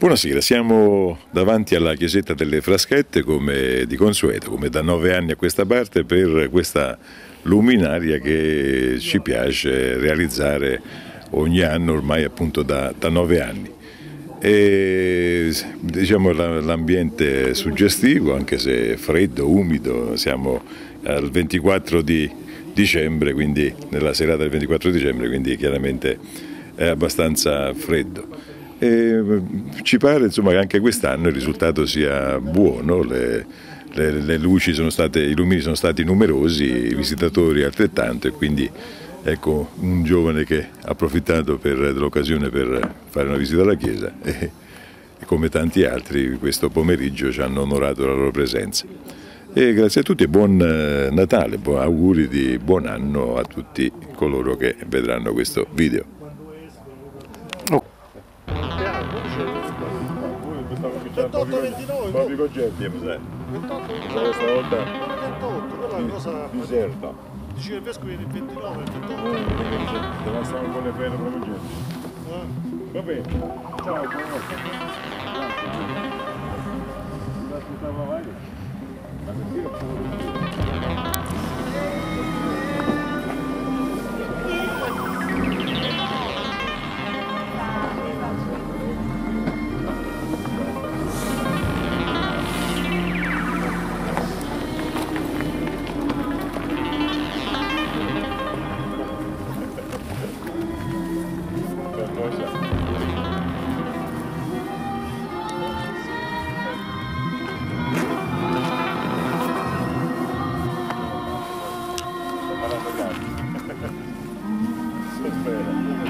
Buonasera, siamo davanti alla chiesetta delle Fraschette come di consueto, come da 9 anni a questa parte, per questa luminaria che ci piace realizzare ogni anno, ormai appunto da 9 anni. E, diciamo, l'ambiente è suggestivo, anche se freddo, umido. Siamo al 24 di dicembre, quindi nella serata del 24 dicembre, quindi chiaramente è abbastanza freddo. E ci pare, insomma, che anche quest'anno il risultato sia buono, le luci sono state, i lumini sono stati numerosi, i visitatori altrettanto, e quindi ecco un giovane che ha approfittato dell'occasione per fare una visita alla chiesa e come tanti altri questo pomeriggio ci hanno onorato la loro presenza. E grazie a tutti e buon Natale, auguri di buon anno a tutti coloro che vedranno questo video. Ma vi congetti, questa volta quella cosa diserta. dice il vescovo viene il 29, il 28. Deve stare un po' le pene proprio gente. Va bene, ciao, Spera.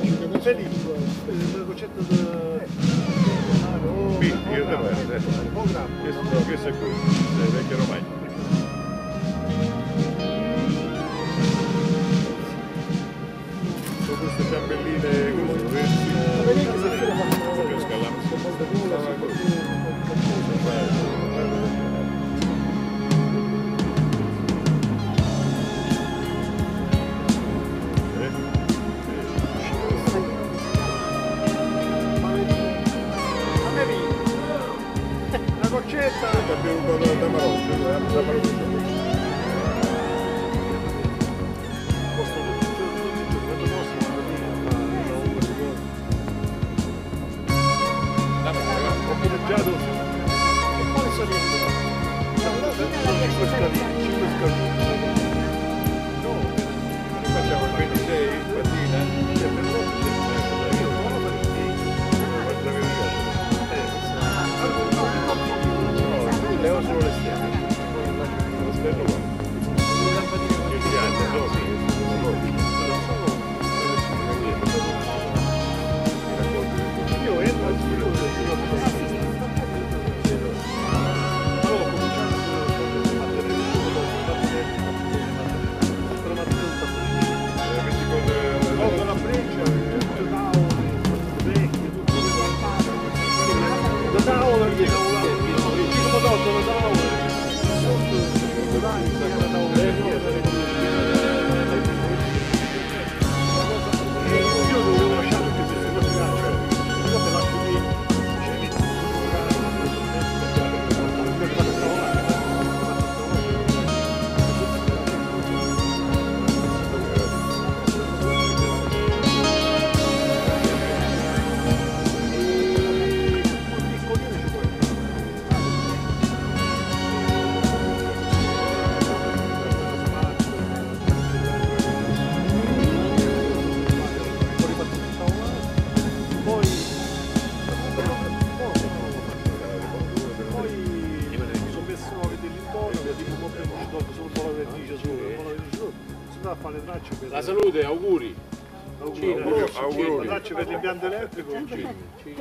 Felipe, il concetto di... Io te guarda, questo è qui, sei vecchio romagno. Con queste ciambelline così, vedi? Proprio scalando. La goccetta! Abbiamo un po' da Maroccio, Quale salito? 5 scalini. No, facciamo il 26 mattina e per io non lo levo solo le stelle. Lo stello qua. Il piano, no, sì. Io entro al La salute, auguri. Auguri. Tracce per l'impianto elettrico. Invece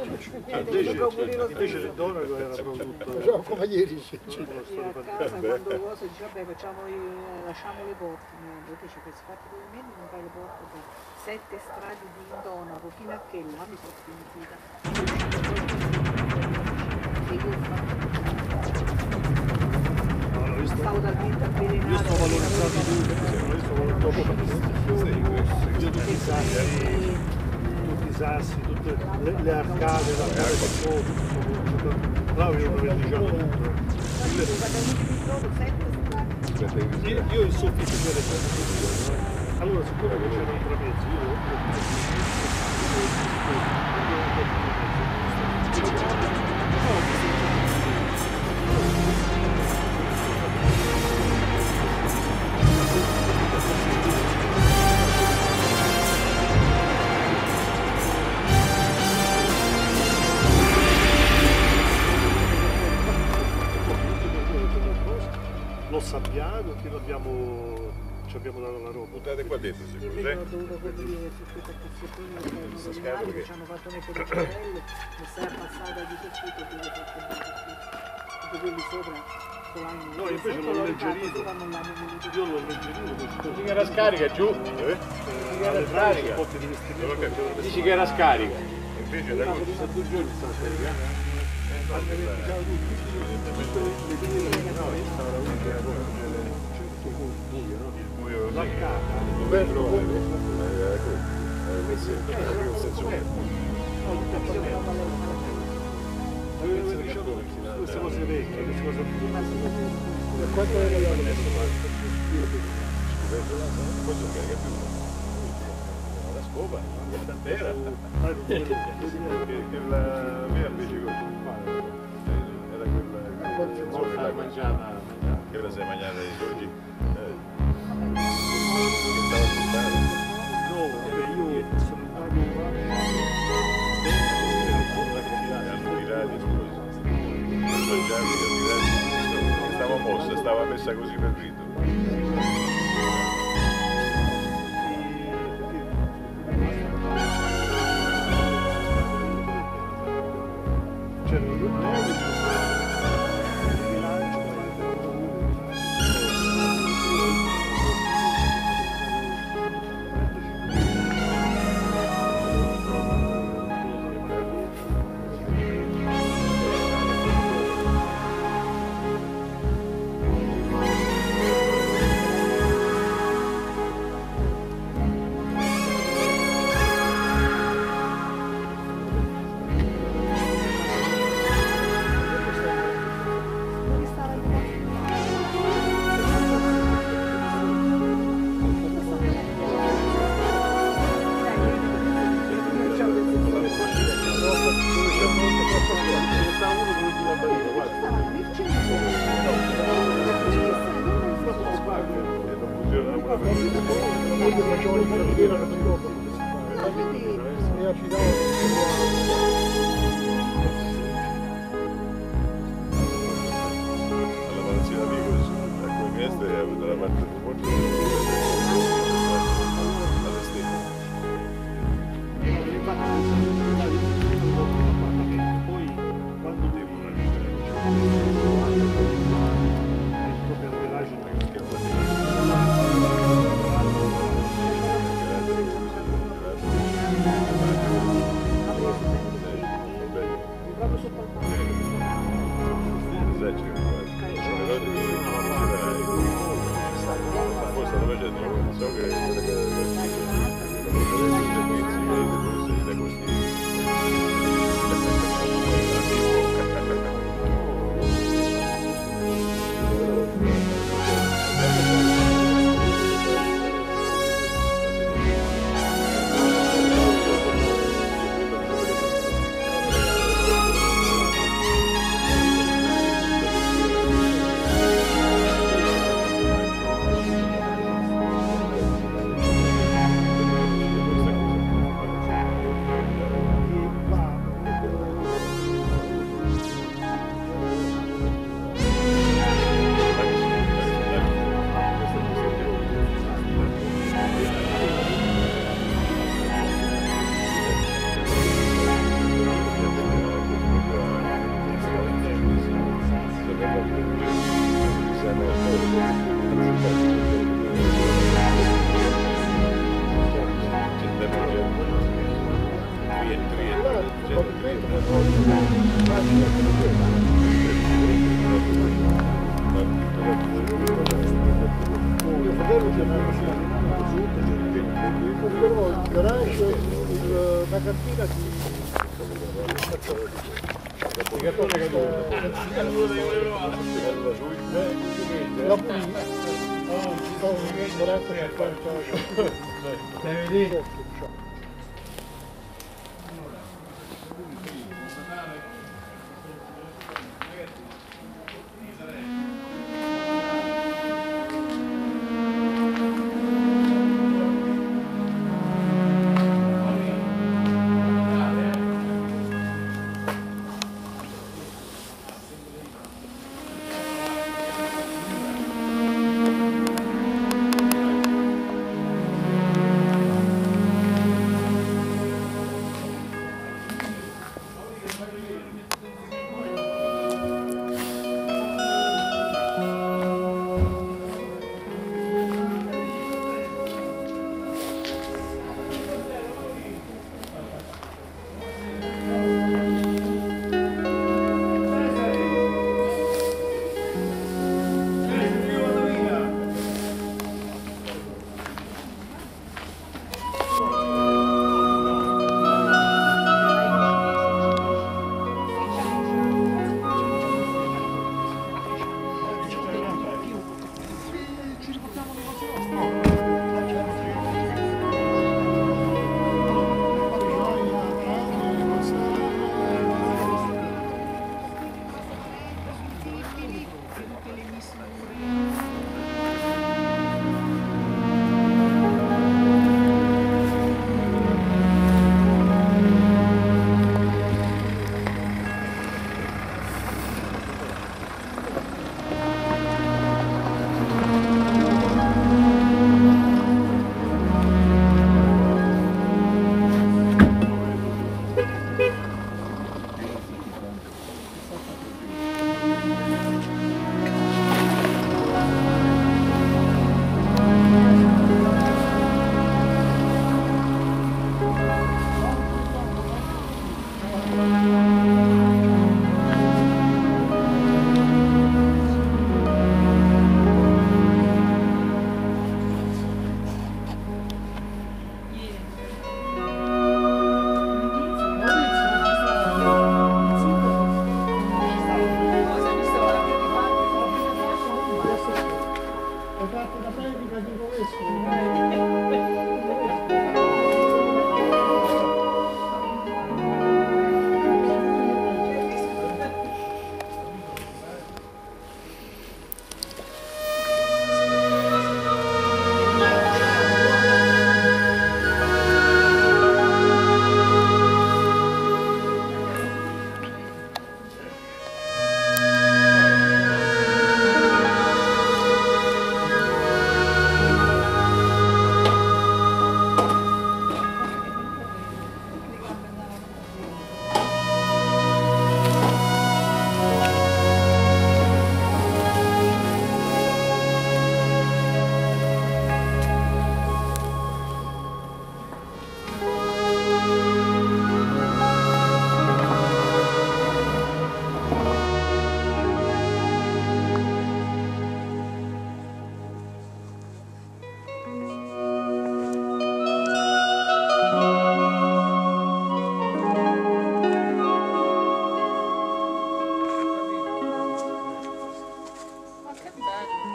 il donaco era proprio tutto. Come ieri. A casa quando cosa dice vabbè lasciamo le porte, invece per fatti pavimenti non fai le porte da 7 strade di intonaco fino a che là mi sono sentita. E io ho fatto stavo talmente avvelenata. Io sto valorizzando tutto, tutti i sassi, tutte le arcate, l'arcade per sotto, là io dovevo diciamo tutto. Io il soffitto c'era sempre. Allora siccome c'era un trapezzo, l'ho sabbiato che ci abbiamo dato la roba. Buttate qua dentro, sicuro, Io ho dovuto coprire su questa posizione che ci hanno fatto mettere il cervello, mi sei passata di tessuto che ho fatto tutti quelli sopra. No, invece l'ho alleggerito. Io l'ho alleggerito. Dici che era scarica giù? Dici che era scarica. Dici che era scarica. Invece da così. Da 2 giorni sta scarica. Queste cose vecchie, queste cose Quanto è la La scopa, la vera. Che la mia invece era quella Mangiata. che la sei mangiata di oggi. no, io sono stava mossa, stava messa così per rito. c'erano due nuovi, il bilancio, alla palazzina Amigos, alcune mieste ha avuto la parte di molto alle stelle. Poi quando devono agire, per village non è che proprio sotto il palco. Poi stanno facendo una so che la cartina la pulita sto 40-50 Grazie.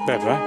Bello, eh?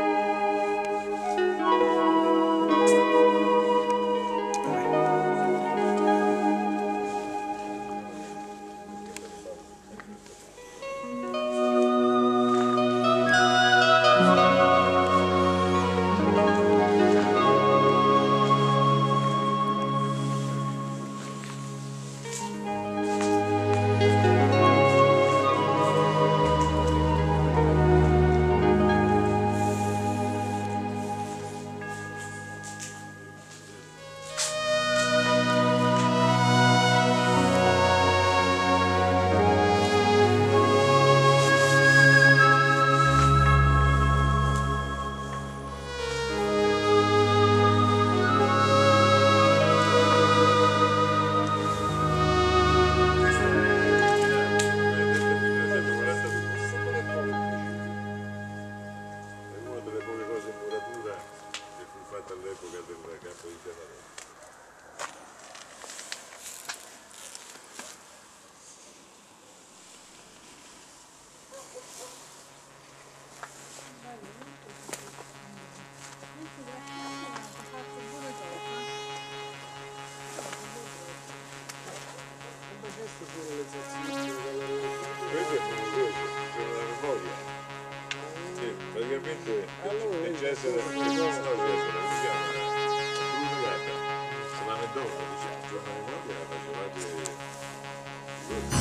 all'epoca del campo di Tenerife. Questo è favoloso, c'è una memoria. Sì, praticamente Cesare, se la memoria, diciamo, c'è una memoria, la facevate